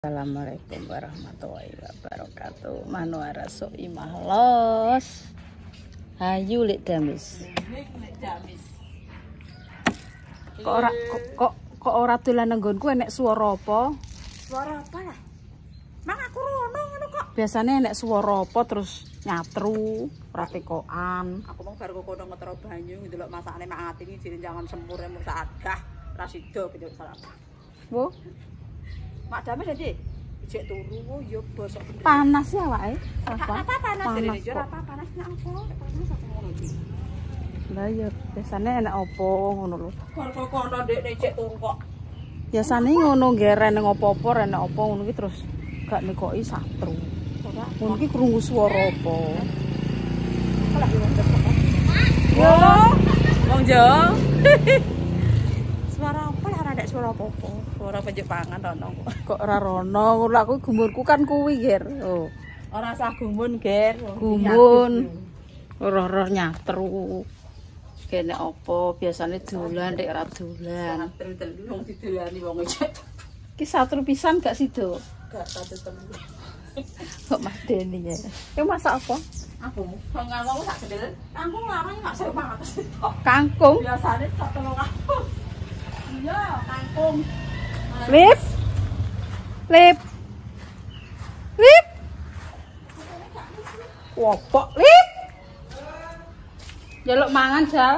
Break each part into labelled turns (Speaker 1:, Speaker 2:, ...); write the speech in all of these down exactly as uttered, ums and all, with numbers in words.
Speaker 1: Assalamualaikum warahmatullahi wabarakatuh. Manuara sok imah los. Hayu lek damis. Kok ora kok kok, kok ora dolan nenggonku enek swara apa?
Speaker 2: Swara apa lah? Mang aku rono ngono kok.
Speaker 1: Biasane enek swara apa terus nyatru, ora tekokan.
Speaker 2: Aku mau bar kono ngetro banyu ndelok masakane mak ati iki jeneng jangan sempurna mung sadah ra sida gitu salah.
Speaker 1: Wo,
Speaker 2: Mak Dames dadi ijek turu yo bosok.
Speaker 1: panas ya awake.
Speaker 2: Apa apa panas
Speaker 1: Panas
Speaker 2: dene yo
Speaker 1: kok.
Speaker 2: apa panas nek apa panas aku ngono iki.
Speaker 1: Lah ya biasane enek apa ngono lho.
Speaker 2: Bar kono ndek ijek turu kok.
Speaker 1: Biasane ngono ngeren ning apa-apa enek apa ngono ki terus gak nekoki satru. Ngono ki krungu swara apa?
Speaker 2: Yo, wong Jo. Suara apa lah ora ada suara apa-apa. Suara penjepangan rono.
Speaker 1: Kok ora rono, ngono aku gumurku kan kuwi, Ger. Oh,
Speaker 2: Ora sah gumun, Ger.
Speaker 1: gumun. Ora-ora nyatru. Kene apa biasane dolan nek ora dolan.
Speaker 2: Telu-telu wong didolani wong ijek.
Speaker 1: Ki satru pisan gak sido.
Speaker 2: Gak satu telu.
Speaker 1: Kok madeni ya. Ki masak apa?
Speaker 2: Aku pengen wong sak gendel. Aku ngarang gak seru banget sih.
Speaker 1: Kangkung.
Speaker 2: Biasane sak telung aku. Iya, kangkung.
Speaker 1: Lip. Lip. Lip. Wopok, Lip. Jaluk mangan, Jal.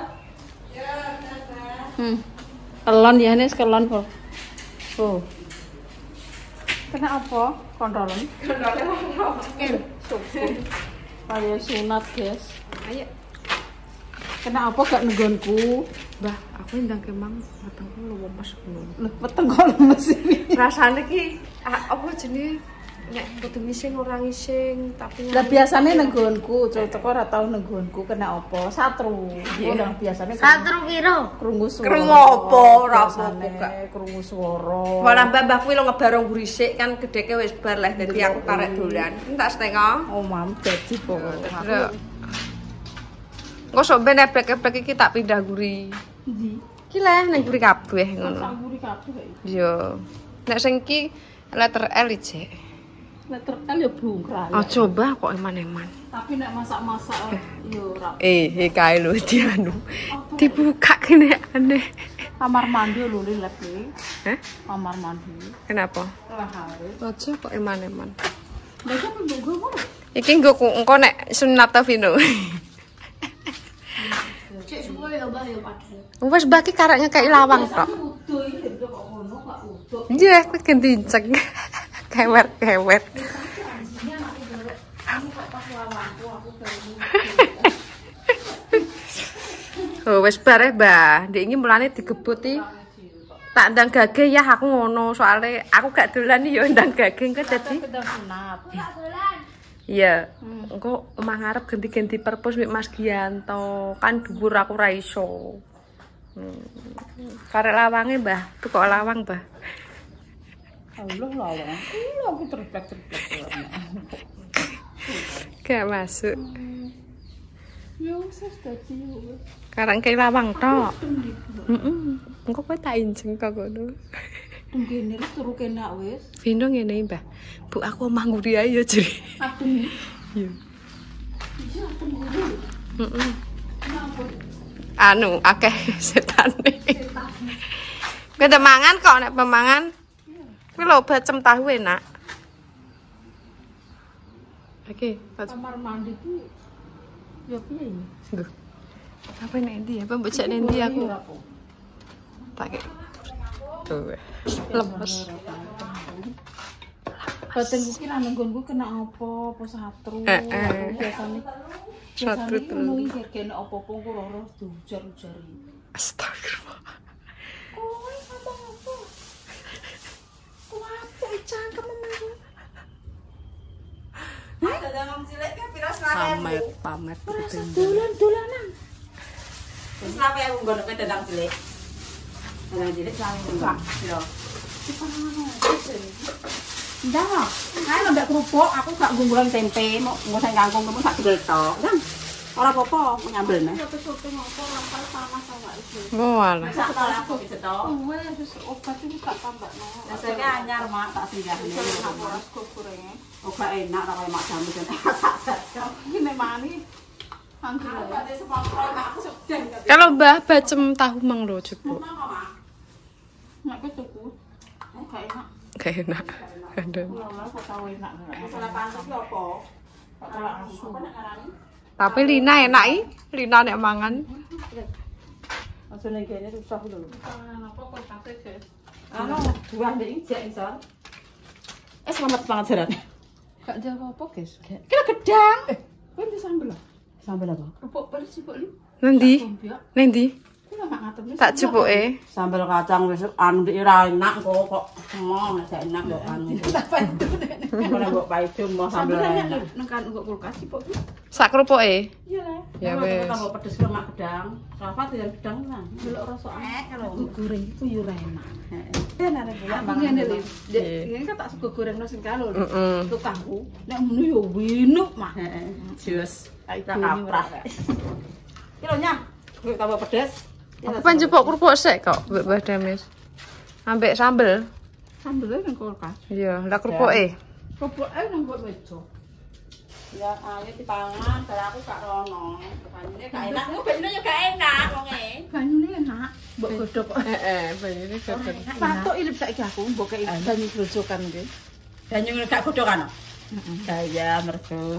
Speaker 1: Hmm. Kelon ya nih, kelon kok. Oh. Kena apa? Kontrolen.
Speaker 2: Kontrolen.
Speaker 1: Syukur. Kayak sunat, guys.
Speaker 2: Ayo.
Speaker 1: Kena apa gak nenggonku?
Speaker 2: Mbah, aku ndang kemang wetengku lemes ngono.
Speaker 1: Weteng kok lemes iki.
Speaker 2: Rasane ki apa jenenge nek kudu ngising ora ngising tapi
Speaker 1: Lah biasane nenggonku, teko ora tau nenggonku kena apa? Satru. Ngono biasane.
Speaker 2: Satru piro?
Speaker 1: Krungu swara.
Speaker 2: Krungu apa? Ora apa-apa gak.
Speaker 1: Krungu swara.
Speaker 2: Malah mbah kuwi lo ngebarong gurisik kan gedheke wis bar leh dadi aku karek dolan. Entak setengah.
Speaker 1: Oh, mam dadi pokoke.
Speaker 2: Engko sok ben ebek-ebek iki tak pindah guri.
Speaker 1: Ndi?
Speaker 2: Iki leh ning guri kabeh ngono.
Speaker 1: Sak mburi kabeh.
Speaker 2: Iya. Nek sing iki letter L ijek.
Speaker 1: Letter L ya bungkral.
Speaker 2: Oh, coba kok eman-eman.
Speaker 1: Tapi nek masak-masak yo ora.
Speaker 2: Eh, he kae lho dianu. Dibuka kene aneh.
Speaker 1: Kamar mandi lho lep iki.
Speaker 2: Hah?
Speaker 1: Kamar mandi.
Speaker 2: Kenapa?
Speaker 1: Lah harus.
Speaker 2: Aja kok eman-eman.
Speaker 1: Lah kok mbok ngono?
Speaker 2: Iki nggo engko nek sunat ta Vino.
Speaker 1: Cek semua ya Mbah ya padha.
Speaker 2: Wes baki karaknya kayak lawang tok.
Speaker 1: Udo iki kok ngono gak udo.
Speaker 2: Iya, aku gendiceng. Kewet-kewet. Oh, wis bare, Mbah. Ndek iki mulane digebuti. Tak ndang gage ya aku ngono, soalnya aku gak dolan yo ndang gage engko dadi. Iya. Engko omah ngarep ganti-ganti perpus mik Mas Gianto. Kan dhuwur aku ra iso. Hmm. Karek lawange, Mbah. Tukok lawang, Mbah.
Speaker 1: Allah lawang. Iya aku terplek-terplek.
Speaker 2: Gak masuk.
Speaker 1: Ya wis dadi yo.
Speaker 2: Karang kayak lawang tok. Heeh. Engko kowe tak injeng kok ngono.
Speaker 1: Tungkene wis turu kene wis.
Speaker 2: Vino ngene, Mbah. Bu aku omah nguri ae ya, Jri.
Speaker 1: Adem.
Speaker 2: Iya.
Speaker 1: Iya adem ngono.
Speaker 2: Heeh.
Speaker 1: Kenapa?
Speaker 2: Anu akeh setane. Kowe mangan kok nek pemangan. Kuwi lho bacem tahu enak. Oke,
Speaker 1: Kamar mandi ku ya piye ini?
Speaker 2: Nggo. Apa nek ndi ya? Pembecek nek ndi aku. Tak kek. Tuh. Lemes.
Speaker 1: Batin iki ra nenggonku kena apa? Apa satru?
Speaker 2: Heeh.
Speaker 1: Biasane
Speaker 2: Satru
Speaker 1: ngono iki kene apa-apa ku ora diujar-ujar.
Speaker 2: Astagfirullah.
Speaker 1: Kowe ngomong apa? Kowe apa cangkem men?
Speaker 2: Ada dalam cilik kan pira selawe.
Speaker 1: Pamer, pamer.
Speaker 2: Dolan-dolanan. Wis selawe aku nggon nek dadang cilik. Dadang cilik selawe enggak. Pira?
Speaker 1: Ndak, kan ndak kerupuk, aku gak gunggulan tempe, mau ngoseng kangkung kamu sak diletok. Nang.
Speaker 3: Ora apa-apa, nyambel nah.
Speaker 2: Oh, alah.
Speaker 3: Sak tol aku bisa to.
Speaker 1: Wes obat iki gak tambakno.
Speaker 3: Lah saiki anyar mak tak singgahne. Oh gak enak kok mak jamu jan sak sak.
Speaker 1: Iki nek mani anggur.
Speaker 2: Kalau Mbah bacem tahu mang lho jebuk.
Speaker 1: Nek kowe tuku. Gak enak.
Speaker 2: Gak enak. Aduh.
Speaker 1: Lha kok tau enak.
Speaker 3: Masalah panas ki apa?
Speaker 2: Tapi Lina enak i. Lina nek mangan.
Speaker 3: Aja ning kene susah lho.
Speaker 1: Napa kok pate, Guys?
Speaker 3: Anu, buah ndek iki jek isor. Eh selamat banget jaran.
Speaker 1: Gak ada apa-apa, Guys.
Speaker 3: Kira gedang. Eh, kowe di sambel. Sambel apa?
Speaker 1: Kerupuk beres sih, Pak Li.
Speaker 2: Nanti. Nanti.
Speaker 1: Kuwi mak ngatemne.
Speaker 2: Tak jepuke.
Speaker 3: Sambel kacang wis anu ndek ora enak kok kok semong nek enak kok anu.
Speaker 1: Tak bantu nek.
Speaker 3: Ora mbok paido mau sambel enak.
Speaker 1: Nang kan kok kulkas sih, Pak.
Speaker 2: Sak kerupuke.
Speaker 1: Iya lah.
Speaker 2: Ya wes.
Speaker 3: Tambah pedes lemak gedang. Rafa tuh gedang kan.
Speaker 1: Delok rasa aneh kalau goreng itu yo ora enak.
Speaker 3: Heeh. Ben arek
Speaker 1: Ya ngene lho. Iki kan tak sego gorengno sing kalo.
Speaker 2: Heeh.
Speaker 1: Tukangku nek ngono yo winuk mah.
Speaker 3: Heeh. Jus.
Speaker 1: Tak
Speaker 3: kaprah. Iki lho nyah. Gue tambah pedes.
Speaker 2: Aku pan jebuk kerupuk sik kok, Mbak Mbah Demis. Ambek sambel.
Speaker 1: Sambelnya nang kulkas.
Speaker 2: Iya, lah kerupuke.
Speaker 1: Kerupuk ae nang kok meja.
Speaker 3: Ya ayo dipangan, bar aku gak rono. Banyune gak enak. Ku banyune yo gak enak wonge.
Speaker 1: Banyune enak. Mbok godhog kok.
Speaker 2: Heeh, banyune godhog.
Speaker 1: Patok ilip saiki aku mbok kei banyu grojokan iki.
Speaker 3: Banyu gak godhokan. Heeh. Gaya mergo.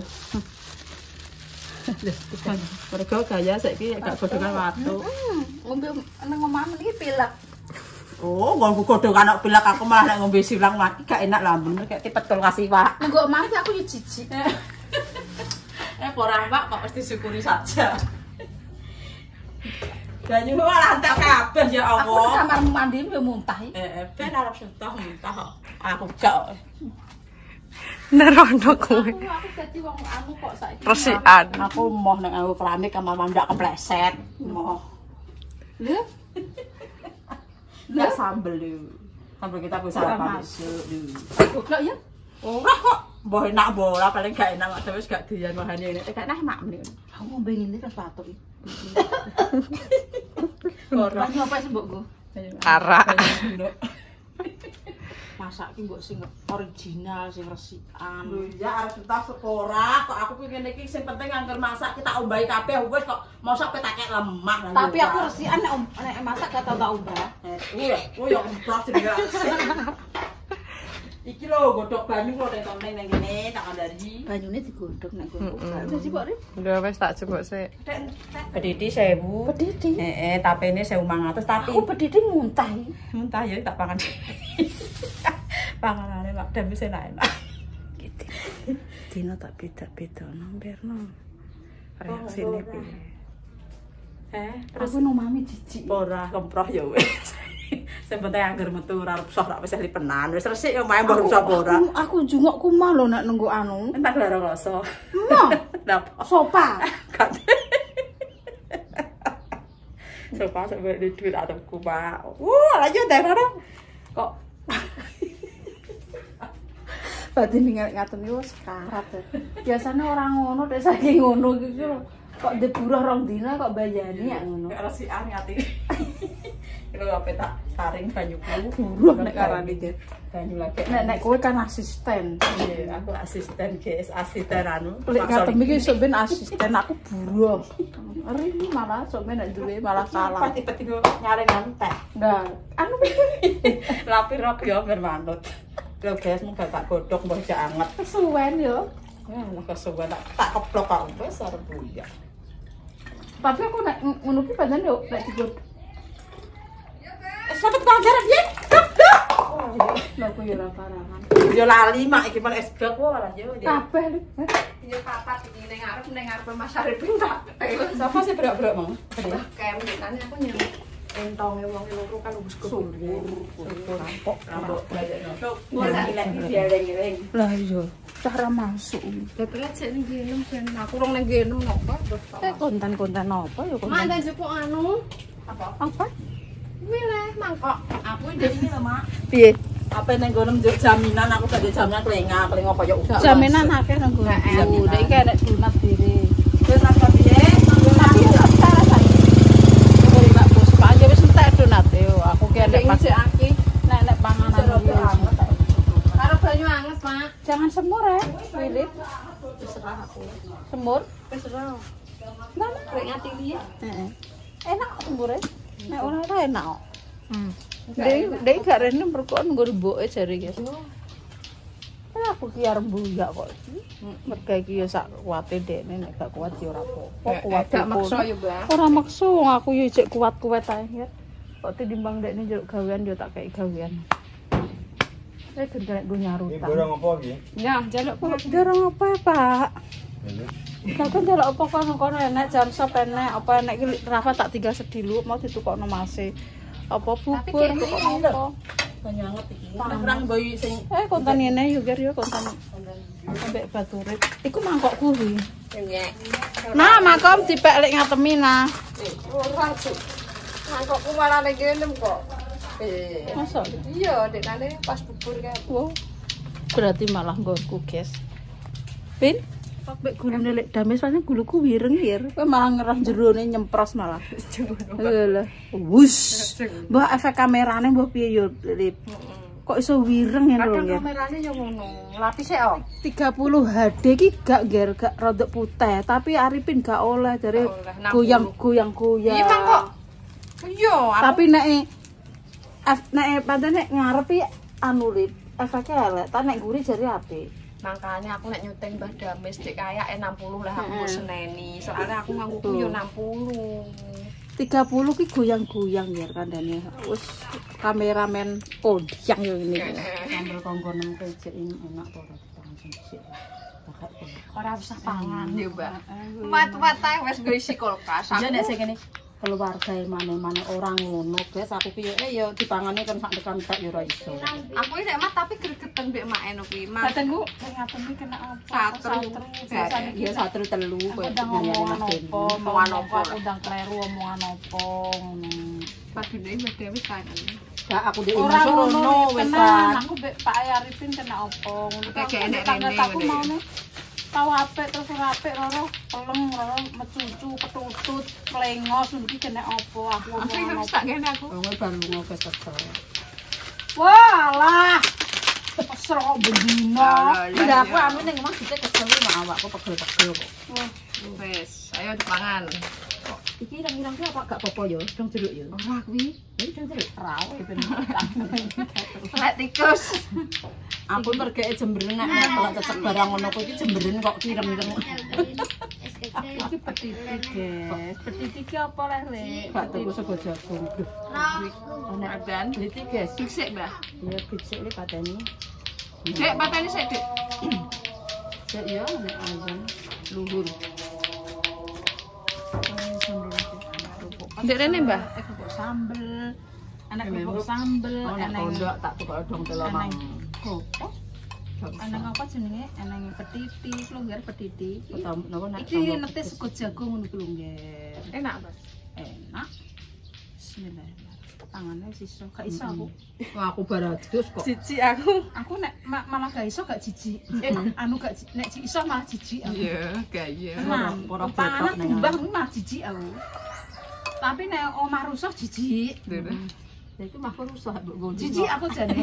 Speaker 3: Mergo gaya saiki gak godhokan watu.
Speaker 1: Ngombe nang omahmu iki pilek.
Speaker 3: Oh, ngombe godhokan kok pilek aku malah nek ngombe silang mati gak enak lambung kayak tipetol kasih Pak.
Speaker 1: Nang omahmu aku yo jijik.
Speaker 3: Eh ora Pak, kok mesti syukuri saja. Banyu malah antek kabeh ya
Speaker 1: Aku
Speaker 3: Allah.
Speaker 1: kamar mandi yo muntah iki.
Speaker 3: Eh, ben arep sentuh muntah kok. Aku gak.
Speaker 2: Nerono kowe.
Speaker 1: Aku aku dadi wong anu kok saiki.
Speaker 2: Resikan.
Speaker 3: Aku moh nek nganggo keramik kamar mandak kepleset. Moh.
Speaker 1: Lho,
Speaker 3: Lah sambel lho. Sambel kita bisa sarapan besok lho.
Speaker 1: goblok ya.
Speaker 3: Ora kok. Mbah enak bola paling gak enak mak wis gak doyan mahane nek gak enak mak meneh.
Speaker 1: Aku ngombe ngene terus patok iki.
Speaker 3: Ora.
Speaker 1: Banyu apa sih mbokku?
Speaker 2: Arak.
Speaker 1: Masak iki mbok sing original, sing resikan.
Speaker 3: Lho iya arep entas ora kok aku pengen iki sing penting angger masak kita ombahi kabeh wis kok mosok petakek lemah.
Speaker 1: Tapi aku resikan nek nek masak gak tau tak umbah.
Speaker 3: Iya, oh ya umbah jenenge. Iki lho godhog banyu kok nek toneng nang kene tak kandhani.
Speaker 1: Banyune digodhog nek kowe. Gak sih Pak Ri.
Speaker 2: Udah wis tak jebuk sik.
Speaker 3: Pedidi seribu.
Speaker 1: Pedidi.
Speaker 3: Heeh, tapene seribu lima ratus tapi
Speaker 1: Aku pedidi muntah iki.
Speaker 3: muntah ya tak pangan. Panganane Mak Dem wis enak-enak.
Speaker 1: Gitu. Dino tak beda-beda nomberno. Reaksine piye?
Speaker 3: Eh,
Speaker 1: Terus aku no mami jijik.
Speaker 3: ora kemproh ya wis. Sing penting angger metu ora rusah rak wis lipenan. Wis resik ya mae mbok rusah ora.
Speaker 1: Aku jungokku mah lho nek nunggu anu.
Speaker 3: Entak lho rasa.
Speaker 1: Mah.
Speaker 3: Napa?
Speaker 1: Sopa.
Speaker 3: Kan. Sopa sampe di duit atepku, Pak. Wah, lanjut deh, kok
Speaker 1: Berarti ning ngaten iki wis karat. Biasane ora ngono nek saiki ngono iki lho. Kok deburuh rong dina kok bayani ya ngono.
Speaker 3: kayak resikan ngati. Kira apa tak saring banyuku.
Speaker 1: Buruh nek karane iki.
Speaker 3: Banyu lagi.
Speaker 1: Nek nek kowe kan asisten.
Speaker 3: Iya, aku asisten guys, asisten anu.
Speaker 1: Lek ngatem iki sok ben asisten aku buruh. Eri malah sok ben nek duwe malah salah.
Speaker 3: Pati-pati nyaring ngantek.
Speaker 1: Nah, anu
Speaker 3: Lapi rok ya bermanut. Lho guys, mung tak godhog mbok jak anget.
Speaker 1: kesuwen yo.
Speaker 3: Ya, nek kesuwen tak tak keplok kok wis arep buya.
Speaker 1: Tapi aku nek ngono ki pancen yo nek digodhog.
Speaker 3: Eh, sampe panjaran ya.
Speaker 1: Lah aku yo ora parahan.
Speaker 3: Yo lali mak iki men es gak wae yo.
Speaker 1: Kabeh lho.
Speaker 2: Yo papat iki ning arep ning arep Mas Arifin tak.
Speaker 3: Sapa sih brok-brok mau?
Speaker 2: Kayak menitane aku nyem entong e wong loro kan wis
Speaker 3: Syukur, syukur rampok, rampok blayekno. Ora ilek iki eleng-eleng.
Speaker 1: Lah iya, cara masuk.
Speaker 2: Lah kira cek ning kene ben aku rong ning kene napa terus.
Speaker 1: Eh konten-konten apa ya konten?
Speaker 2: Mak dan jupuk anu.
Speaker 3: Apa?
Speaker 1: Apa?
Speaker 2: Kuwi leh mangkok.
Speaker 3: Aku ndek iki lho, Mak.
Speaker 1: Piye?
Speaker 3: Apa ning gono njuk jaminan aku gak jaminan kelenga, kelenga koyo uga.
Speaker 1: Jaminan akeh nang nggonku. Nek iki enek donat dhewe.
Speaker 3: Wis apa piye?
Speaker 1: ngisi aki nek-nek panganan iki.
Speaker 2: Karo banyu anget, Mak.
Speaker 1: Jangan semur ya, Philip.
Speaker 2: Terserah aku.
Speaker 1: Semur.
Speaker 2: Terserah.
Speaker 1: Enggak
Speaker 2: Rek ngati liya.
Speaker 1: Heeh. Enak semur ya. Nek ora ora enak kok.
Speaker 2: Hmm.
Speaker 1: Dek, dek gak rene mergo nggo mboke jare guys. Kan aku ki arep mbuyak kok. Mergo iki ya sak kuwate dekne nek gak kuat ya ora apa-apa. Kuat
Speaker 2: Gak maksa ya, Mbak.
Speaker 1: Ora maksa wong aku yo jek kuat-kuat ae ya. Kok timbang dekne njaluk gawean yo tak kei gawean. Saya gendek gue nyarutan.
Speaker 4: Ini barang apa lagi?
Speaker 2: Ya, jaluk
Speaker 1: Kok jarang apa ya, Pak? Kau kan jaluk apa kono-kono enek jam sop enek apa enek iki Rafa tak tinggal sedilu mau ditukokno Mase. Apa bubur tukokno apa?
Speaker 3: Banyak iki. Kurang bayi sing
Speaker 1: Eh konten ini yo ger yo konten. Ambek baturit. Iku mangkok kuwi. Nah, makom dipek lek ngatemi nah.
Speaker 2: ora sih. Mangkokku malah ning kene kok. Eh.
Speaker 1: Masa?
Speaker 2: Iya, dekane pas bubur kae.
Speaker 1: Wow. Berarti malah nggonku, guys. Pin, Pak gulune lek dames pancen guluku wireng wir. Kowe malah ngerah jerone nyempros malah. Lha. Wus. Mbah efek kamerane mbah piye yo, Lip. Kok iso wireng ngene lho,
Speaker 2: Kadang
Speaker 1: nggih.
Speaker 2: kamerane yo ngono. Lapise kok.
Speaker 1: tiga puluh H D ki gak ger gak rodok putih, tapi Arifin gak oleh dari goyang-goyang-goyang.
Speaker 2: Iya, Bang kok. Iya,
Speaker 1: Tapi nek F nek pancen nek ngarepi anu Lip, efeknya elek, ta nek guri jare apik.
Speaker 2: makanya aku nek nyuting Mbah Dames dik kayak enam puluh lah aku mau seneni. Soalnya aku nganggo yo enam puluh.
Speaker 1: tiga puluh ki goyang-goyang ya kandane. Wis kameramen kodang yo ini. Sambel kongkonem kecek ini enak to ora langsung sik.
Speaker 2: Ora usah pangan yo, Mbak. Mat-mat ae wis nggo isi kulkas.
Speaker 3: aja nek sing kene keluarga maneh-maneh orang ngono, guys. Aku ki yo eh yo dipangane kan sak tekan tak yo ora iso.
Speaker 2: Aku iki nek mat tapi gregeten mbek mak eno kuwi. Mat.
Speaker 1: Badanku ngatemi kena apa?
Speaker 2: Satru.
Speaker 1: Biasane
Speaker 3: Ya satru telu kowe
Speaker 1: udah ngomongan apa,
Speaker 2: Omongan apa?
Speaker 1: aku udah kleru omongan apa ngono.
Speaker 2: Padune Mbah Dewi kangen.
Speaker 3: Gak aku dhewe
Speaker 1: Ora ngono
Speaker 3: wis
Speaker 1: tenan, aku mbek Pak Arifin kena apa ngono.
Speaker 2: Kayak gak enek
Speaker 1: Tangga
Speaker 2: rene
Speaker 1: aku
Speaker 2: ngene.
Speaker 1: maune tau apik terus ora apik roro pelem roro mecucu ketutut plengos iki kena apa aku
Speaker 2: Aku
Speaker 1: omongan
Speaker 2: wis
Speaker 1: apa.
Speaker 2: tak ngene aku.
Speaker 3: kowe baru lunga ke kesel.
Speaker 1: Walah. Kesel kok bendino.
Speaker 3: Enggak aku anu ning omah dite kesel mak awakku pegel-pegel kok.
Speaker 2: Wis, ayo dipangan.
Speaker 3: Iki irang-irang ki apa gak apa-apa yo, dong jeruk yo.
Speaker 2: Ora kuwi.
Speaker 3: Iki dong jeruk.
Speaker 1: Rawe ben.
Speaker 2: Lek tikus.
Speaker 3: Aku mergeke jemberen nek kalau cecek barang ngono kuwi iki jemberen kok kirem-kirem.
Speaker 1: Iki petitik, guys. Petitik ki apa leh, Lek?
Speaker 3: Gak tuku sego jagung.
Speaker 2: Ana adan.
Speaker 3: Iki guys.
Speaker 2: Sik, Mbah.
Speaker 3: Iya becik iki pateni.
Speaker 2: Dek, pateni sik, Dik.
Speaker 3: Cek yo nek azan luhur.
Speaker 2: Ndek rene, Mbah.
Speaker 1: Eh, kerupuk sambel. Anak kerupuk sambel,
Speaker 3: Oh nek
Speaker 1: eneng
Speaker 3: kondok tak tukok dong telo mang.
Speaker 1: kerupuk. Eneng apa jenenge? Eneng petiti, lungger petiti.
Speaker 3: Ketemu napa nek
Speaker 1: Iki nete sego jagung ngono ku lungger.
Speaker 2: Enak, Mbah.
Speaker 1: Enak. Bismillahirrahmanirrahim. Tangannya sisa, gak iso aku.
Speaker 3: Wah aku baradus kok.
Speaker 2: Cici aku.
Speaker 1: Aku nek ma malah gak iso gak jijik. Eh, anu gak ji- nek ji- iso malah jijik aku.
Speaker 2: Iya, gaya.
Speaker 1: Tenang,
Speaker 3: Ora- ora
Speaker 1: panganan
Speaker 3: betok ning
Speaker 1: tumbang kuwi malah jijik aku. Tapi nek omah rusuh jijik.
Speaker 3: Ya itu mah rusuh mbok ngono.
Speaker 1: Jijik aku jane.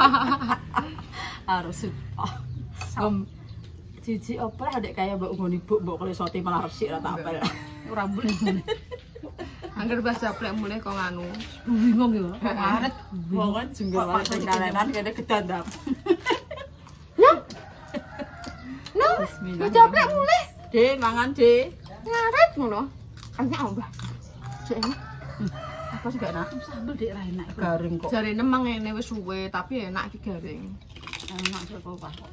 Speaker 3: Harus. Om jijik apa lah dek kaya mbok ngono ibu mbok klesoti malah resik ra tak apel.
Speaker 1: Ora boleh.
Speaker 2: Angger bahasa plek mulai kok nganu.
Speaker 1: Bingung yo. Ngaret.
Speaker 3: Wong kan jenggol wae sing kalenan kene gedandam.
Speaker 2: No,
Speaker 3: Bismillah.
Speaker 2: coplek mulai.
Speaker 3: De mangan de.
Speaker 2: Ngaret ngono. Enak, Mbah.
Speaker 3: Cek enak. Apa sih gak enak?
Speaker 1: Sambel dek ra enak iku.
Speaker 3: Garing kok.
Speaker 2: Jare nemang ngene wis suwe, tapi enak iki garing.
Speaker 1: Enak saka apa kok.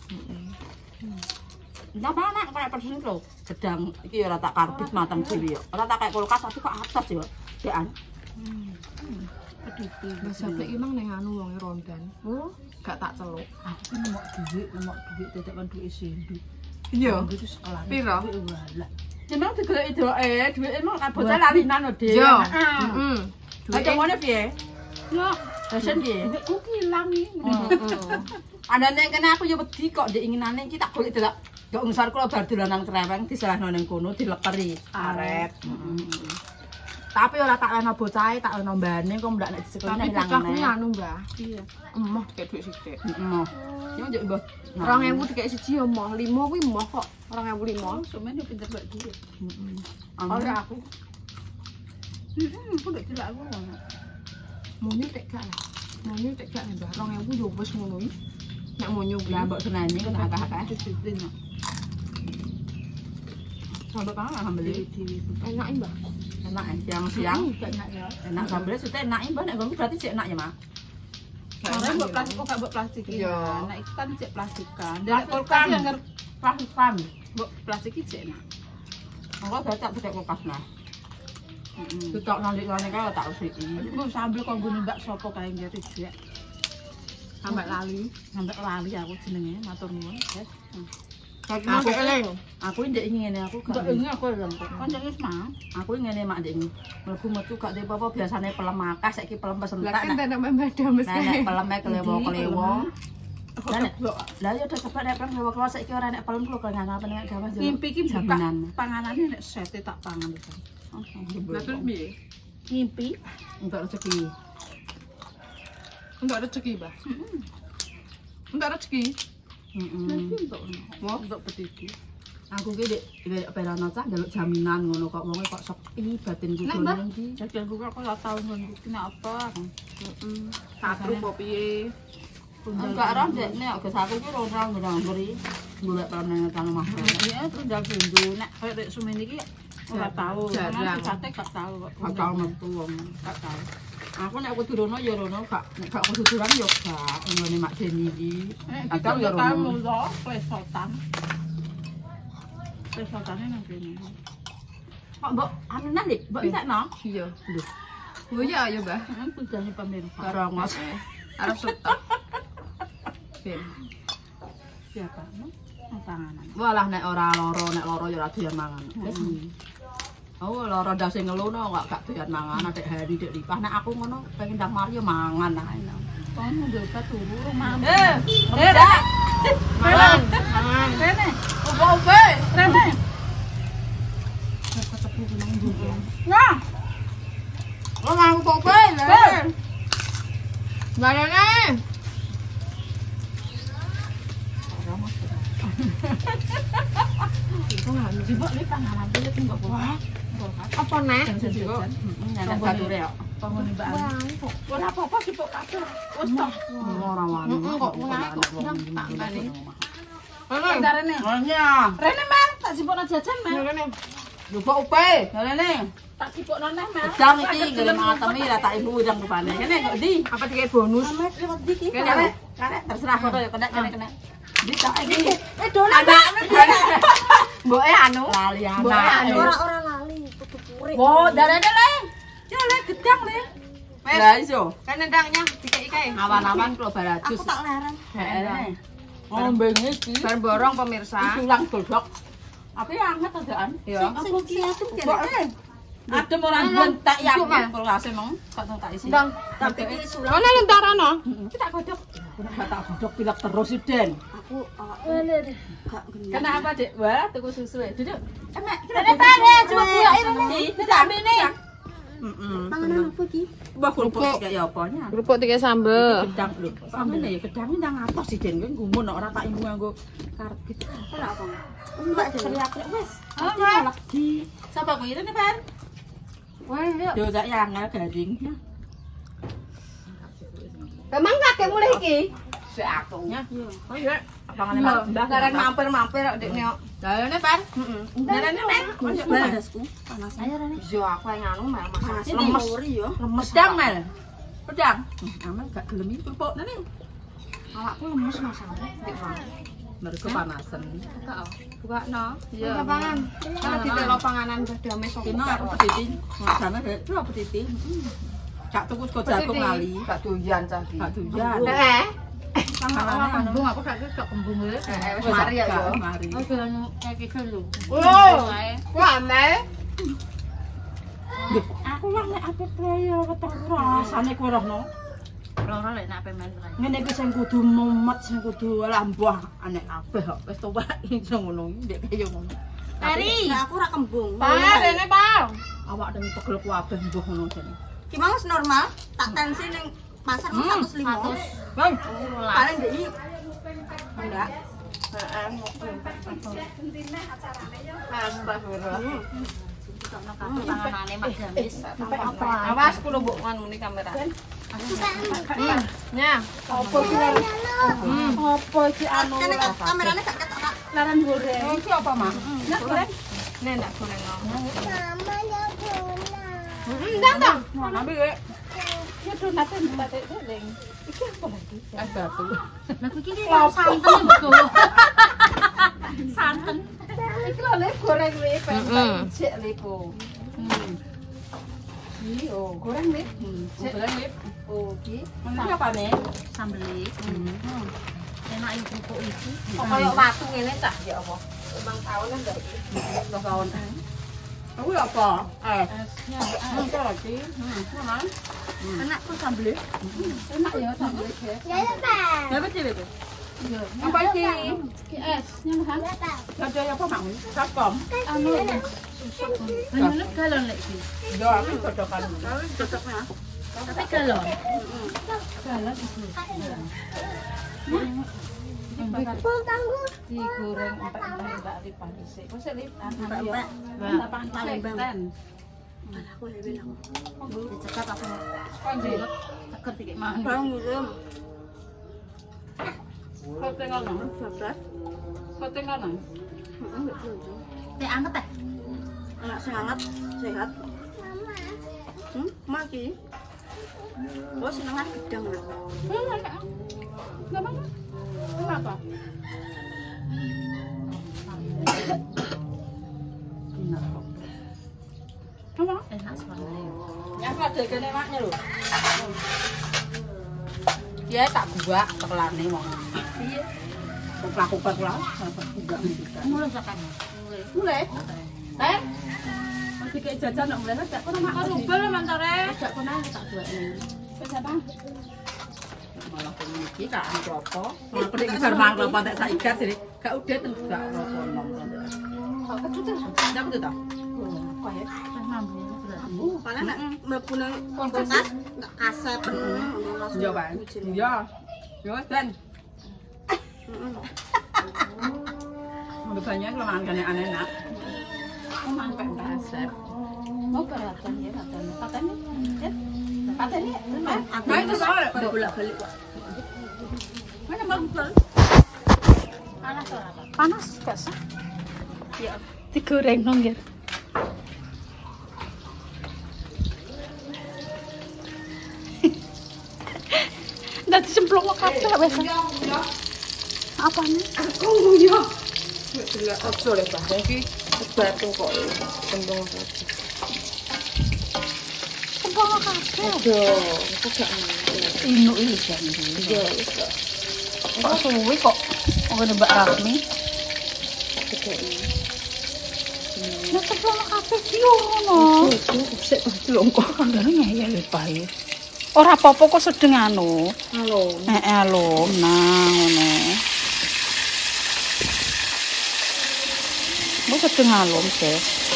Speaker 3: Enggak enak kayak persen lho. Gedang iki ora tak karbit matang dhewe yo. Ora tak kayak kulkas tapi kok atas yo. Dekan.
Speaker 1: Petiti.
Speaker 2: Mbah Japlek iki mang ning anu wonge rondan.
Speaker 3: Oh,
Speaker 2: Gak tak celuk.
Speaker 1: Aku ki nemok dhuwit, nemok dhuwit tetekan dhuwit sendu.
Speaker 2: Iya.
Speaker 1: Itu sekolah.
Speaker 2: Piro?
Speaker 1: Walak.
Speaker 3: jeneng digoleki droke, dhuwit emang bocah lalinan lho, Dik.
Speaker 2: Yo.
Speaker 3: Heeh.
Speaker 2: Heeh.
Speaker 3: Aja ngene piye?
Speaker 1: Yo,
Speaker 3: Dasen piye?
Speaker 1: dhuwitku kilang iki.
Speaker 3: Andane kene aku yo wedi kok ndek inginane iki tak golek delok. Gak ngisar kula bar dolanan kreweng disalahno ning kono dilekeri. Arep. Tapi ora tak leno bocahe, tak leno mbane kok ndak nek disekoni ilang.
Speaker 2: Tapi aku anu, Mbah.
Speaker 1: Iya.
Speaker 2: Emoh kayak duit sithik.
Speaker 3: Heeh. Yo njek mbah.
Speaker 2: dua ribu dikek siji yo moh, lima kuwi moh kok. dua ribu lima.
Speaker 1: Semen yo pinter mbak duit.
Speaker 3: Heeh.
Speaker 2: Oleh aku.
Speaker 1: Heeh, aku ndak dilak aku.
Speaker 2: Monyo tek gak lah. Monyo tek gak Mbah. dua ribu yo wis ngono iki. Nek monyo
Speaker 3: Lah mbok seneni kan akeh-akeh.
Speaker 1: Disiplin.
Speaker 3: Sampai kapan lah beli?
Speaker 2: Enak Mbah.
Speaker 3: Enak ya, siang-siang.
Speaker 1: Enak ya.
Speaker 3: Enak sambel sudah enak mbak, nek ngomong berarti cek enak ya, Mak.
Speaker 1: Karena buat plastik kok gak buat plastik ya.
Speaker 2: Iya.
Speaker 1: Nah, itu kan cek plastikan. Dan
Speaker 3: Plastikan.
Speaker 1: kulkas yang nger
Speaker 3: Plastikan.
Speaker 1: buat plastik itu cek enak.
Speaker 3: Engko becak becak kulkas nah. Heeh. Tutok nanti ngene kae tak usiki.
Speaker 1: Iku sambil kok ngene mbak sopo kae nggih rejek.
Speaker 2: Sampai lali.
Speaker 1: Sampai lali aku jenenge matur nuwun, Guys.
Speaker 3: Aku eling. Aku ndek ngene aku gak.
Speaker 1: Mbak ini aku lho. Kan wis mau.
Speaker 3: Aku ngene mak ndek. Mlebu metu gak te apa-apa biasane pelem akeh saiki pelem pesentek.
Speaker 2: Lah kan tenek mbah dames
Speaker 3: Nah, nek peleme kelewo-kelewo.
Speaker 1: Aku
Speaker 3: Lah nek
Speaker 1: keblok.
Speaker 3: lah yo udah cepet nek pelem kelewo saiki ora nek pelem kok gak ngapa nek dawas yo.
Speaker 1: Ngimpi ki buka
Speaker 3: jaminan.
Speaker 1: panganane nek sete tak pangan bisa.
Speaker 2: Lah terus piye?
Speaker 1: Ngimpi
Speaker 3: Untuk rezeki.
Speaker 2: Untuk rezeki, Mbah. Untuk rezeki.
Speaker 3: Heeh.
Speaker 1: nanti untuk mau untuk petiki.
Speaker 3: Aku ki dek dek perana cah njaluk jaminan ngono kok wonge kok sepi batinku
Speaker 1: Nek,
Speaker 3: dono
Speaker 1: Mbak.
Speaker 3: iki.
Speaker 1: Jadi aku kok ora tau ngunduki nek apa.
Speaker 2: Heeh. Katru apa piye?
Speaker 3: Enggak ora ndek nek ges aku ki ora ora nguri golek permen kang omah.
Speaker 1: Iya, terus ndak gundu nek koyo rek sumen iki ora tau.
Speaker 2: Jarang.
Speaker 1: Sate gak tau kok.
Speaker 3: Gak tau metu wong.
Speaker 1: Gak tau.
Speaker 3: Aku nek kudu rono ya rono gak nek gak kudu duran ya gak ngene Mak Deni iki.
Speaker 1: Nek
Speaker 3: Kadang
Speaker 1: kita
Speaker 3: ya
Speaker 1: tau
Speaker 3: rono.
Speaker 1: mulo klesotan. Klesotane nang kene.
Speaker 3: Kok mbok anunan dik, mbok isekno?
Speaker 2: Iya.
Speaker 3: Lho,
Speaker 2: Oh iya ya, Mbah.
Speaker 1: Kan kudane pemirsa.
Speaker 3: karo ngos.
Speaker 2: Arep setok. Ben.
Speaker 1: Siapa? Panganan.
Speaker 3: Walah nek ora loro, nek loro ya ora doyan mangan. Wis. Oh, loro ndase ngeluno kok gak doyan mangan, adek hari dek lipah. Nek aku ngono pengen ndang mari ya mangan ae.
Speaker 1: Kon nggo turu rumah.
Speaker 3: Eh, eh,
Speaker 2: Mangan. Mangan.
Speaker 1: Rene.
Speaker 3: opo-opo.
Speaker 1: Rene.
Speaker 3: Ketemu nang ndi.
Speaker 1: Nah,
Speaker 3: Lo nang opo-opo lho.
Speaker 2: Barane.
Speaker 3: Itu nganu sih, Mbok, iki panganan iki sing mbok buat.
Speaker 2: Apa nek?
Speaker 3: Heeh, nek bature ya.
Speaker 1: penghuni Mbak Ani. Ora apa-apa sipuk kabeh. Wis toh.
Speaker 3: Ora wani.
Speaker 2: kok
Speaker 3: ngono
Speaker 2: tak ngene.
Speaker 1: Rene.
Speaker 3: Hanya.
Speaker 1: Rene Mel, tak sipukno jajan Mel.
Speaker 3: Lupa upe, ngene.
Speaker 1: Tak sipukno neh Mel.
Speaker 3: Gedang iki nggih matemi ra tak ibu udang rupane. Kene kok ndi?
Speaker 2: Apa dikek bonus?
Speaker 1: Lewat iki.
Speaker 3: Kene, kene terserah kok ya kena kene kene. Ndi tak iki.
Speaker 1: Eh dolan.
Speaker 2: Mboke anu.
Speaker 3: Lali
Speaker 2: Mboke anu.
Speaker 3: anak.
Speaker 1: Ora lali, kudu pure.
Speaker 3: Wo, darane le. Ya le gedang le. Lah iso.
Speaker 2: Kan ndangnya dikek ikae.
Speaker 3: Awan-awan klo barajus.
Speaker 1: Aku tak leren.
Speaker 3: Heeh. Ngombe iki.
Speaker 2: Bar borong pemirsa.
Speaker 3: Sulang godhok. Apa ya anget adaan?
Speaker 2: Ya.
Speaker 1: Aku ki atuh
Speaker 3: Kok adem ora nggon tak yakin kulkase mong kok tak isi.
Speaker 2: Ndang.
Speaker 1: tapi iki sulang.
Speaker 2: Ana lentarana.
Speaker 3: Iki tak godhok. Nek tak godhok pilek terus Den.
Speaker 1: Aku lele gak gendeng.
Speaker 3: Kenapa, Dik? Wah, tuku susu e. Duduk. Emak, kita
Speaker 1: Rene pare, coba bukain
Speaker 3: ini.
Speaker 1: Kita ambene.
Speaker 3: Heeh.
Speaker 1: Panganan apa iki?
Speaker 3: Wah, kerupuk kayak ya apanya?
Speaker 2: Kerupuk dikek sambel.
Speaker 3: Gedang lho. Sampeyan ya gedang nang atos sih Den, kowe gumun ora tak imbu nganggo karep gitu.
Speaker 1: Ora apa. Enggak teriak wis.
Speaker 3: Apa lagi? Sapa kuwi Rene, Pan?
Speaker 1: Wah, yuk.
Speaker 3: Yo sak yangel garing.
Speaker 2: Emang kakek mulai iki?
Speaker 3: Sik akunya.
Speaker 2: Oh iya.
Speaker 3: Pangane Mbah.
Speaker 2: Bareng mampir-mampir kok dekne kok.
Speaker 3: Dalane, Pan.
Speaker 2: Heeh.
Speaker 3: Dalane, Pan.
Speaker 1: Panas. Panas. Ayo Rene.
Speaker 2: Yo aku yang anu mel
Speaker 1: Panas
Speaker 2: masak.
Speaker 1: lemes yo.
Speaker 3: Lemes pedang, Mel. Pedang. Amal gak gelem iki kerupuk nene.
Speaker 2: Awakku lemes masane. Dik mau.
Speaker 3: Mergo panasen.
Speaker 2: Buka oh. Buka no.
Speaker 3: Iya.
Speaker 2: Buka pangan. Karena ditelo panganan Mbah Dames kok.
Speaker 3: Kena aku petiti. Ngasane itu apa petiti? Gak tuku sego jagung lali.
Speaker 2: Gak doyan cah iki.
Speaker 3: Gak doyan.
Speaker 2: Heeh.
Speaker 3: Panganane
Speaker 1: Kembung aku gak kok kembung e.
Speaker 2: Eh wis mari ya yo.
Speaker 3: Mari.
Speaker 1: Aku anu kayak gitu lho.
Speaker 2: Oh. Ku ame.
Speaker 3: Aku lah nek apik kaya ketemu rasane kurono.
Speaker 1: Ora lek nek pemen kae.
Speaker 3: Ngene iki sing kudu mumet, sing kudu lambuh anek kabeh kok wis tuwek iso ngono iki ndek kaya ngono. Eri,
Speaker 4: aku ora kembung.
Speaker 2: Pak, rene, Pak.
Speaker 3: Awak dhewe pegel kabeh mbuh ngono jane.
Speaker 4: Ki mau normal, tak tensi ning pasar kok seratus lima.
Speaker 3: Bang,
Speaker 4: Paling ndek iki. Enggak.
Speaker 3: heeh, ngobrol tak apa. Astagfirullah. Tanganane Mak Gamis.
Speaker 2: Awas kulo mbok ngono muni kamera. Hmm. Ya.
Speaker 1: Apa iki? Hmm. Apa iki anu?
Speaker 4: Kene kamerane gak ketok, Pak.
Speaker 1: Laran goreng.
Speaker 3: Oh, iki apa, Mak?
Speaker 1: Nak goreng.
Speaker 2: Nek ndak goreng.
Speaker 1: Heeh, ndak ta? Ambil rek. Ya donate batik goreng. Iki apa lagi?
Speaker 3: Es batu.
Speaker 4: Lah iki ki santen betul.
Speaker 1: Santen. Iki lho lek goreng lek
Speaker 2: Mm-mm.
Speaker 1: cek lepo.
Speaker 3: Hmm.
Speaker 1: Iki oh, goreng lek.
Speaker 3: Hmm. Goreng lip.
Speaker 1: Oh, iki
Speaker 3: Ini apa nih?
Speaker 4: Sambel iki.
Speaker 3: Hmm.
Speaker 4: Enak iki kerupuk iki.
Speaker 2: Kok koyo watu ngene cah ya apa? Emang tahunan ndak iki?
Speaker 3: Dua tahun. Aku apa? Eh.
Speaker 1: esnya.
Speaker 3: Hmm, itu lagi. Hmm, mana?
Speaker 4: Enak kok sambel.
Speaker 1: Enak ya sambel iki.
Speaker 3: Berapa sih itu?
Speaker 1: Iya.
Speaker 3: Apa iki?
Speaker 1: Iki esnya kan.
Speaker 3: Ada apa, Mak? Satpam.
Speaker 1: Anu.
Speaker 4: Ini galon lek iki.
Speaker 3: Ya, aku cocokan.
Speaker 4: Cocoknya. Tapi galon.
Speaker 1: Galon itu. Digoreng empek-empek Mbak Lipan dhisik. Wis lip anu ya. Mbak paling ten.
Speaker 4: Aku ya bilang. Cekap aku.
Speaker 3: Konjil.
Speaker 4: Ceker dikit
Speaker 1: Mang.
Speaker 4: Bang ngirim.
Speaker 3: Kau tinggal nang?
Speaker 4: Bablas.
Speaker 3: Kau tinggal nang?
Speaker 4: Heeh, enggak lucu. Teh anget teh. Anak sing anget, sehat. Mama. Hmm, maki. Oh, senengan gedang nak.
Speaker 1: Hmm, enak. Enggak apa-apa. Kenapa?
Speaker 3: Enak kok.
Speaker 1: Apa?
Speaker 4: Enak sekali.
Speaker 3: Ya, aku ada kene maknya lho. Ya tak buak tekelane wong.
Speaker 4: Iya.
Speaker 3: Kok lakukan kula sampe buak ngendika.
Speaker 4: Mulai sakane. Mulai.
Speaker 3: Mulai. Eh? Masih kayak jajan nak mulai tak kono mak.
Speaker 2: Rubel mantare.
Speaker 3: Tak kono tak buakne.
Speaker 1: Wis apa?
Speaker 3: Malah kono iki kak anu apa? Malah pedek ngejar mang apa tak sak ikat jadi gak udah tentu gak rasa nom.
Speaker 1: Kok kecutan?
Speaker 3: Ndak betul ta?
Speaker 1: Kok ya? Nambung.
Speaker 4: Uh, paling nek mlebu nang kulkas enggak kasep.
Speaker 3: Iya, Pak. Iya. Yo, Dan.
Speaker 4: Heeh.
Speaker 3: Udah banyak lo makan yang enak.
Speaker 1: Oh, mangkok basah. Oh, beratan ya, beratan. Patene. Ya. Patene.
Speaker 3: Nah, itu soal
Speaker 4: bolak-balik, Pak.
Speaker 3: mana bagus.
Speaker 4: Panas ora, Pak?
Speaker 1: Panas gak sah?
Speaker 4: Ya.
Speaker 1: Digoreng dong ya. Nggak dicemplung lo kabeh wes. Apa nih?
Speaker 3: Oh iya.
Speaker 2: Gila ojo le Bah. Iki batu kok tembung tadi.
Speaker 1: Cemplung lo kabeh.
Speaker 2: Ojo, aku gak ngerti.
Speaker 1: Inu ini jan.
Speaker 2: Iya, wis kok.
Speaker 1: Kok suwi kok. Ngene Mbak Rasmi.
Speaker 2: Gede ini.
Speaker 1: Nek cemplung lo kabeh yo ngono.
Speaker 2: Ojo, sik batu kok.
Speaker 1: Kanggane ngeyel le bae. Ora apa-apa kok sedeng anu.
Speaker 2: Halo.
Speaker 1: Heeh alum nang ngono. Mau sedeng alum sih.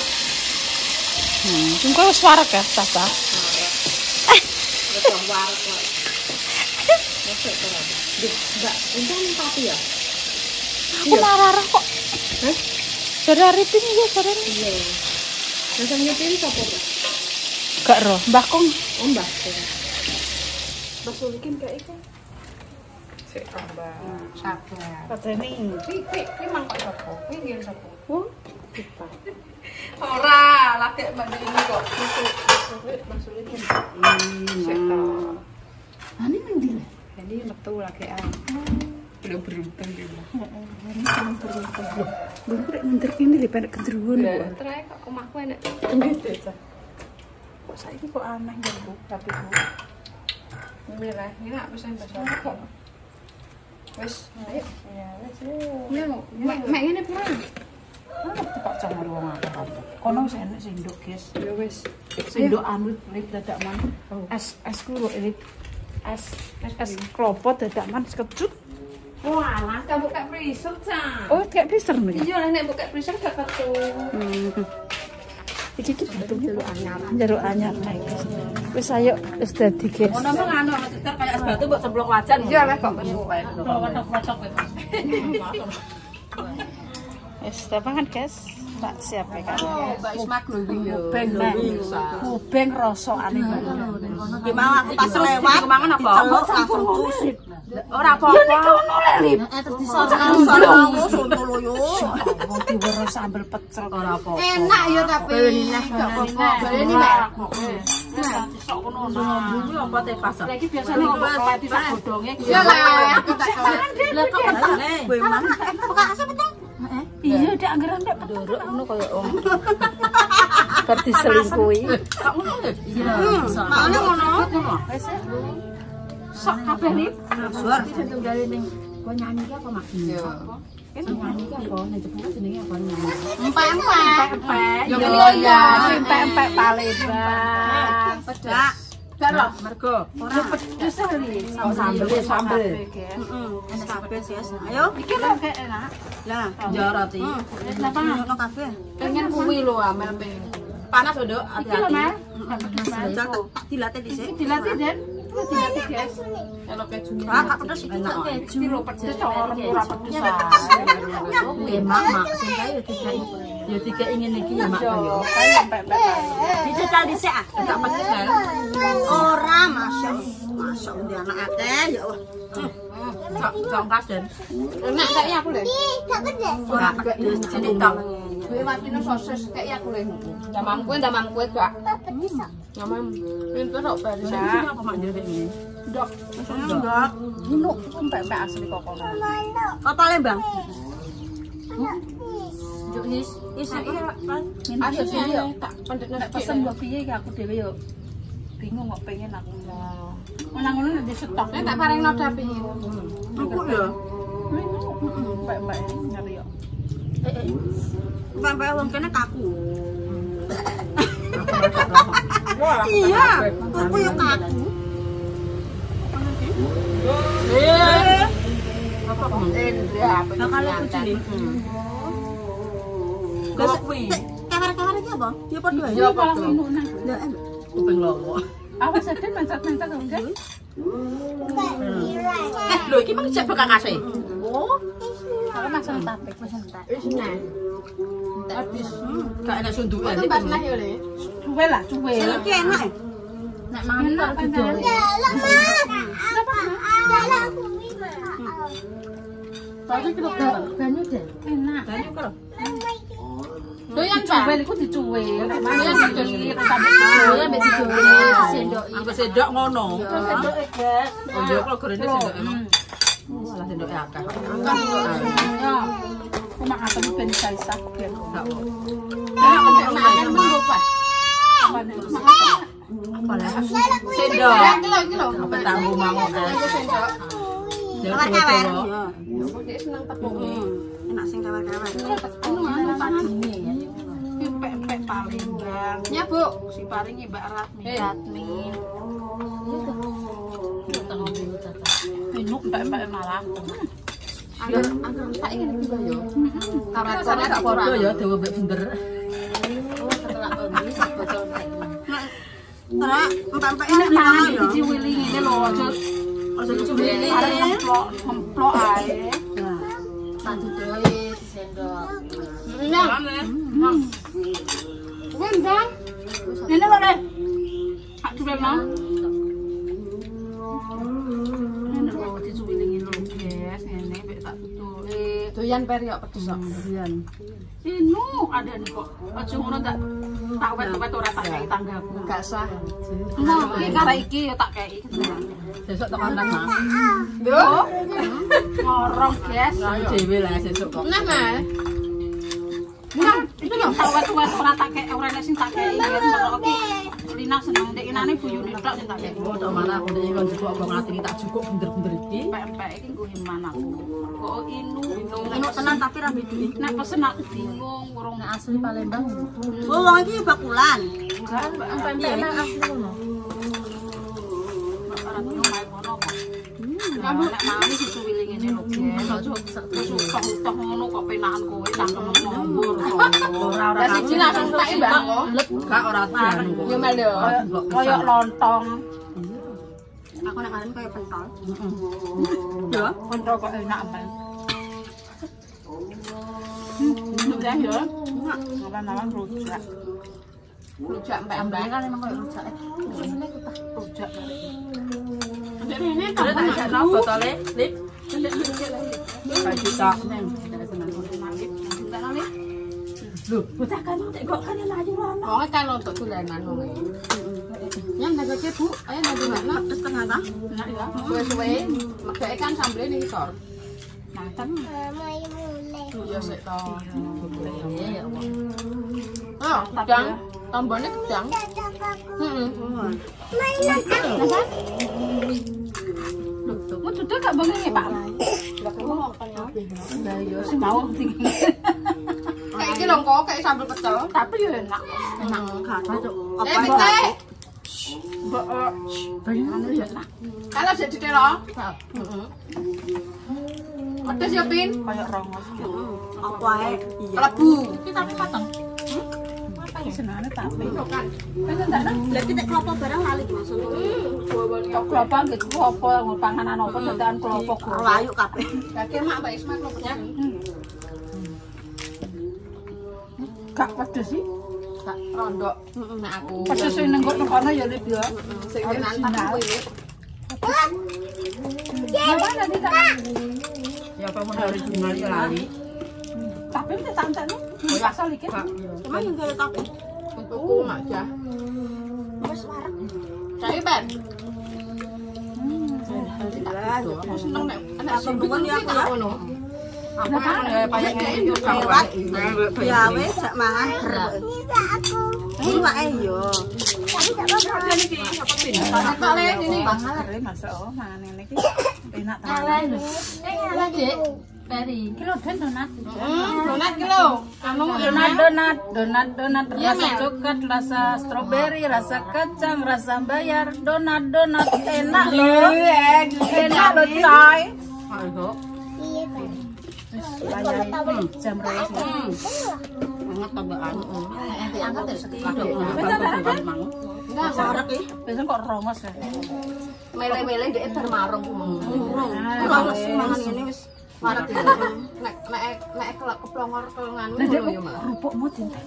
Speaker 1: Hmm, engko wis warek ya, Tata.
Speaker 2: Wis warek kok. Masuk ora. Mbak, untung tapi ya.
Speaker 1: Aku marah kok.
Speaker 2: Hah?
Speaker 1: Dari Arifin ya, dari
Speaker 2: Iya. Rasanya nyetir sapa, Pak?
Speaker 1: gak roh, Mbah Kong.
Speaker 2: Oh, Mbak. Mbak Sulikin kayak iku. Sik tambah sabar.
Speaker 1: Katanya
Speaker 2: Kuwi kuwi kuwi mangkok sapa? Kuwi nggih sapa?
Speaker 1: oh, kita.
Speaker 2: Ora, lagi mbak ini kok. Masuk, masuk, masuk ini. Sik to.
Speaker 1: Ani nang ndi?
Speaker 2: Jadi metu lagi ah. Belum beruntung dia.
Speaker 1: Heeh, ini seneng beruntung. Loh, belum rek nginter kene lho pendek gendruwo
Speaker 2: Ya,
Speaker 1: kok.
Speaker 2: terae kok omahku enek.
Speaker 1: Ngene aja. Kok saiki kok aneh ya, Bu? Tapi Bu.
Speaker 2: Mirah, ini apa sih bahasa kok. Wes, ayo.
Speaker 1: Ya, wis.
Speaker 2: Ya, mek mek ngene pulang.
Speaker 1: Pak jangan wong akeh. Kono wis enek sendok, guys.
Speaker 2: Ya wes.
Speaker 1: Sendok anu lip dadak man. Es es kulo lip. Es es klopo dadak man sekejut.
Speaker 2: Walah, kamu buka freezer, Cak.
Speaker 1: Oh, kayak freezer nih.
Speaker 2: Iya, nek buka freezer gak ketu.
Speaker 1: Hmm. Iki iki betul jeruk anyar. Jeruk anyar naik. Wis ayo wis dadi, guys.
Speaker 3: Ngono mah anu cecer kayak es batu mbok cemplung wajan.
Speaker 2: Iya lah kok.
Speaker 3: Watok-watok itu.
Speaker 1: Wis tepangan, guys. Tak siap ya kan.
Speaker 3: Mbak Isma glowing yo.
Speaker 1: Kubeng, kubeng rasane banget.
Speaker 4: Gimana aku pas lewat
Speaker 3: Kemangan apa?
Speaker 4: diceluk langsung kusip.
Speaker 3: Ora apa-apa.
Speaker 4: Terus disorong sono loyo.
Speaker 1: Wong diweruh sambel pecel
Speaker 3: Ora apa.
Speaker 4: Enak ya tapi. Gak apa-apa. Baleni Mbak.
Speaker 3: Sok ngono. Bumbu apa teh pasar.
Speaker 2: Lagi biasanya ngomong kelati sak godhonge.
Speaker 4: Ya lah, aku tak kelati.
Speaker 3: Lah kok ketane.
Speaker 4: Kowe mang buka asap betul.
Speaker 1: Iya, dek anggaran dek peduruk ngono kaya om. Bar diselingkuhi.
Speaker 3: Kok ngono ya? Iya.
Speaker 4: Makane ngono.
Speaker 1: Wis sok kabeh nih.
Speaker 4: Suar.
Speaker 3: Iki tunggale ning kok nyanyi ki apa mak? Iya. Nyanyi ki apa? Nek jebule jenenge apa nyanyi?
Speaker 4: Empek-empek.
Speaker 1: Empek.
Speaker 3: Yo
Speaker 1: Iya,
Speaker 3: iya.
Speaker 1: empek-empek Palembang.
Speaker 4: Pedak.
Speaker 3: Karo mergo
Speaker 1: Ora pedes kali.
Speaker 3: kok sambel sambel.
Speaker 4: Heeh. Enak kabeh sih. Ayo.
Speaker 1: Iki lho kayak enak.
Speaker 4: Lah.
Speaker 3: Jarati.
Speaker 1: Wis napa?
Speaker 4: Ono kabeh.
Speaker 3: Pengen kuwi lho Amel pengen. Panas lho, Dok.
Speaker 1: Iki lho, Mas.
Speaker 4: Jajal tak dilatih dhisik.
Speaker 1: Dilatih, Den. Dilatih, guys.
Speaker 3: Kalau keju
Speaker 4: Ah, kak pedes iki
Speaker 3: enak.
Speaker 1: Iki lho pedes orang ora pedes.
Speaker 3: Oke, mak mak sing kae yo dikai. Yo dikai ngene iki ya mak yo.
Speaker 1: Kayak empek-empek Palembang.
Speaker 4: Dijajal dhisik ah.
Speaker 3: Enggak pedes kan?
Speaker 4: Ora, Masya Masya Allah, anak akeh ya Allah.
Speaker 3: Cok, cok kaden.
Speaker 2: Enak kayaknya aku lho.
Speaker 3: Ora pedes sini tok.
Speaker 2: Kuwi watine sosis kayaknya aku lho. Damang kuwi damang kuwi gak. Nyamam. Pintu kok bari.
Speaker 3: Sini apa mak ndek iki?
Speaker 1: Ndok.
Speaker 4: Enggak.
Speaker 1: Ini empek-empek asli kok kok.
Speaker 4: Kok Palembang?
Speaker 1: Juk his.
Speaker 4: Isa iya, kan.
Speaker 2: Asesnya ya tak pendekno
Speaker 1: Nek pesen mbok piye iki aku dhewe yo bingung kok pengen aku. Menang ngono nek stok.
Speaker 2: Nek tak paring noda piye.
Speaker 3: Aku ya.
Speaker 1: Empek-empek nyari yo.
Speaker 4: Sampai wong kene kaku. Iya, aku yo kaku.
Speaker 3: Eh. Apa kok?
Speaker 2: Indra.
Speaker 4: Bakal aku jeli.
Speaker 3: Kok kuwi?
Speaker 4: Kamar-kamar iki apa? Ya padha
Speaker 3: Ya
Speaker 4: ya.
Speaker 3: apa tuh?
Speaker 4: Lah, em.
Speaker 3: Kuping lowo.
Speaker 1: Awas sedhen mencet-mencet kok, guys.
Speaker 3: Eh, lho iki mang cek bekak kase. Oh,
Speaker 1: Kalau masalah tapek, masalah tapek.
Speaker 2: Wis nah.
Speaker 3: habis. Gak enak sundukan
Speaker 2: Itu
Speaker 3: iki.
Speaker 2: pas lah yo le.
Speaker 1: Cuwe lah, cuwe.
Speaker 4: Iki enak. eh.
Speaker 2: Nek mangan karo gedhe.
Speaker 1: Tapi kilo banyu deh. Enak.
Speaker 3: Banyu kok.
Speaker 2: Doyan
Speaker 1: Cuwe
Speaker 2: Pak.
Speaker 1: iku dicuwe. Nek
Speaker 2: Doyan
Speaker 1: mangan
Speaker 2: dicuwe.
Speaker 1: dicuwe sampe dicuwe.
Speaker 2: Doyan mbek dicuwe sendoki.
Speaker 3: Apa sendok ngono?
Speaker 1: Sendok e, guys.
Speaker 3: Oh, iya kok gorene sendok emang. Malah sendoknya akeh.
Speaker 1: Ya. Aku mak atem ben saisah ben.
Speaker 3: Enggak kok.
Speaker 2: Enak kan lupa.
Speaker 3: Apa lah? Sendok.
Speaker 2: Iki lho iki lho.
Speaker 3: Apa tahu mango kan?
Speaker 2: Aku sendok.
Speaker 3: Ya
Speaker 4: Kawar-kawar.
Speaker 3: foto.
Speaker 4: Ya.
Speaker 2: Dia seneng tepung.
Speaker 4: Enak sing kawar-kawar.
Speaker 1: Empek-empek Palembang.
Speaker 2: Ya, Bu.
Speaker 1: Si paringi Mbak Ratmi, Ratmi. Minum empek-empek Malang.
Speaker 2: Angger angger tak ingin juga yo.
Speaker 3: Karena sana gak foto ya dewe mbek bener.
Speaker 4: Ora, empek-empek
Speaker 1: Enak
Speaker 4: enak
Speaker 1: mangan
Speaker 4: mangan ya.
Speaker 1: dicuwili ngene lho, aja
Speaker 4: Aja dicuwili.
Speaker 1: arep ngemplok, ngemplok ae.
Speaker 2: Satu doe sendok. Enak. Kuwi ndang.
Speaker 1: Ini kok deh. Pak cuwe mau. Ini lho dicuwili ngene lho, guys. Ngene mek tak tutuke.
Speaker 2: Doyan periok pedes kok.
Speaker 1: Inu ada nih kok. Aja ngono tak tak wet-wet ora tak kei tanggaku.
Speaker 2: Enggak sah.
Speaker 1: Nah, iki karo iki ya tak kei.
Speaker 3: Sesuk tekan nang.
Speaker 1: Yo. Ngorong, guys.
Speaker 3: Dewe lah sesuk kok.
Speaker 2: Nah, Mas.
Speaker 1: Nah, itu lho tak wet-wet ora tak kei, ora nek sing tak kei. Oke. Lina seneng ndek inane buyune tok sing tak kei.
Speaker 3: Oh, tok mana aku iki kon jupuk apa ngati tak cukup bener-bener iki.
Speaker 1: Empek-empek iki nggo himan aku. Kok inu
Speaker 4: Inu tenan tapi ra duwe.
Speaker 1: nek pesen aku bingung urung
Speaker 2: Asli Palembang.
Speaker 4: Oh, wong iki bakulan.
Speaker 2: Empek-empek nang asli ngono.
Speaker 1: ora ngono main ngono kok.
Speaker 3: Kamu nek mami susu wiling ngene lho, Gen. Aja susah-susah ngono kok penakan kowe cangkem ngombor. Ora ora. Siji langsung tak mbak kok. Gak ora dianu kok. Yo mel yo.
Speaker 1: Kayak lontong.
Speaker 4: Aku nek karen kayak pentol.
Speaker 3: Ya,
Speaker 1: Pentol kok enak men.
Speaker 3: udah ya.
Speaker 1: Ngawan-ngawan rujak.
Speaker 3: Rujak mbak-mbak kan emang koyo rujak. Rujak. Ini tambah ada botolnya, Lip. Kayak kita neng. Loh, bocah kan kok kan layu ana. Wong kan untuk dolanan wong. Yang dagake Bu, ayo nanti mana setengah ta? Enak ya. Suwe-suwe, megake kan sambele ning isor. Mateng. Iya sik to. Ya Allah. Oh, gedang. Tambahnya gedang. Heeh. Mau duduk gak bangun ya Pak? Lah yo sing mau tinggi. Kayak iki lho kok kayak sambal pecel, tapi yo enak. Enak gak cocok. Eh, Bete. Mbok bayangane yo enak. Kalau sik ditelo. Heeh. Pedes ya Pin,
Speaker 1: Kayak rongos.
Speaker 4: Apa ae? Iya.
Speaker 3: Klebu. Iki tapi mateng.
Speaker 1: Senane tapi.
Speaker 3: Kan.
Speaker 4: Lah kita klopo barang lali maksudnya.
Speaker 1: Kok kelapa gitu apa panganan apa dadakan kelopok.
Speaker 4: Layu kabeh.
Speaker 3: Kakek mak Mbak Isma klopnya.
Speaker 1: Gak pedes sih.
Speaker 3: Gak rondok. Nek aku.
Speaker 1: Pedes sing nang kono ya Lip ya.
Speaker 3: Sing nantang kuwi.
Speaker 1: Gimana nanti tak?
Speaker 3: Ya apa mau dari jumlah ya lali.
Speaker 1: Tapi kita santai nih. Asal iki.
Speaker 4: Cuma yang gak tak.
Speaker 3: Untukku aja.
Speaker 4: Wes warek.
Speaker 3: Cai Ben.
Speaker 4: Alhamdulillah.
Speaker 3: Seneng nek
Speaker 4: Aku bukan ya aku ya.
Speaker 3: ngono. Apa ya payane itu
Speaker 4: Lewat. Ya wes jak mangan. Ini wae yo.
Speaker 3: kale ini.
Speaker 1: Pangaler masuk oh mangan ngene iki. Enak ta.
Speaker 3: Ala Dik. Peri.
Speaker 1: Kilo dan donat.
Speaker 3: Hmm, donat ki lho. Anu
Speaker 1: Donat donat, donat donat rasa coklat, rasa stroberi, rasa kacang, rasa bayar, donat donat enak loh. Enak loh coy.
Speaker 3: Ayo.
Speaker 1: Bayar jam berapa sih?
Speaker 3: Banget tambahan. Nanti angkat dari sekitar.
Speaker 4: Enggak warek iki.
Speaker 1: Biasanya kok rongos ya.
Speaker 3: Mele-mele ndek bar marung ku.
Speaker 4: Kalau mangan ngene wis
Speaker 3: Warek iki. Nek nek nek keplongor nganu ngono ya, Mak.
Speaker 1: Kerupukmu dintek.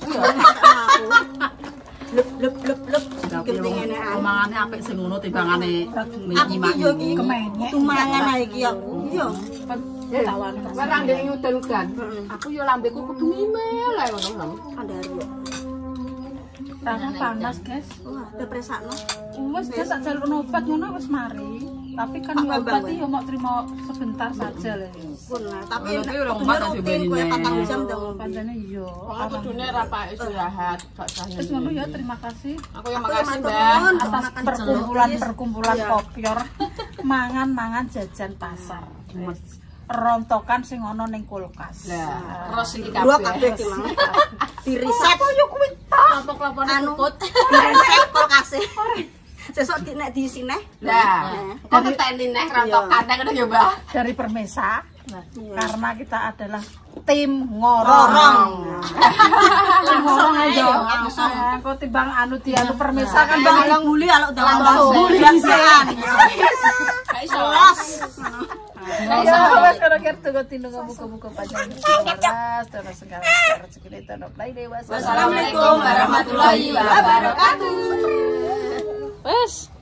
Speaker 4: lep lep lep lep gede ngene ae.
Speaker 3: Omangane apik sing ngono timbangane
Speaker 4: Aku yo iki
Speaker 1: kemenyek.
Speaker 4: tumangan ae iki aku. Iya.
Speaker 1: Tawan.
Speaker 3: Barang ndek udan-udan. Aku yo lambeku kudu mimel ae ngono lho.
Speaker 4: Kandhari yo.
Speaker 1: Tangan panas, guys.
Speaker 4: Wah, depresakno.
Speaker 1: Wes dia tak jalur obat ngono wis mari. Tapi kan
Speaker 4: Pak
Speaker 1: obat
Speaker 4: Bambang,
Speaker 1: iki yo mau terima sebentar saja lho.
Speaker 4: Pun lah, tapi
Speaker 3: Tapi ora obat aja
Speaker 4: rutin kowe patang jam dong.
Speaker 1: Pancene iya.
Speaker 3: Wong kudune ra pak istirahat, gak usah
Speaker 1: Terus ngono ya terima kasih
Speaker 3: Aku yang
Speaker 4: Aku yang
Speaker 3: makasih,
Speaker 4: matur
Speaker 3: Mbak.
Speaker 4: nuwun,
Speaker 1: atas
Speaker 4: makan
Speaker 1: perkumpulan-perkumpulan
Speaker 4: Iya.
Speaker 1: kopior mangan-mangan jajan pasar. Rontokan sing ana ning kulkas.
Speaker 3: Lah, terus iki
Speaker 4: Dua
Speaker 3: kabeh.
Speaker 4: kabeh ki mang. Diriset.
Speaker 1: yo kuwi
Speaker 3: Kelompok-kelompokne
Speaker 4: Anu,
Speaker 3: puput.
Speaker 4: diriset kulkase. Sesuk di nek diisi neh.
Speaker 3: Lah, kok keteni neh rontokan nek ngono ya, Mbak.
Speaker 1: dari Permesa.
Speaker 4: Iya.
Speaker 1: Karena kita adalah tim ngorong.
Speaker 4: Ngorong.
Speaker 1: Tim ngorong aja.
Speaker 4: Langsung.
Speaker 1: Eh, Kok timbang anu di anu Permesa kan bang.
Speaker 4: Bang buli kalau udah
Speaker 3: Langsung.
Speaker 4: buli disian.
Speaker 3: Gak iso.
Speaker 1: Ya, wes karo kertu go tinung buka-buka panjang. Waras, terus segala rezeki itu no play dewasa.
Speaker 3: Wassalamualaikum warahmatullahi wabarakatuh.
Speaker 1: Wes.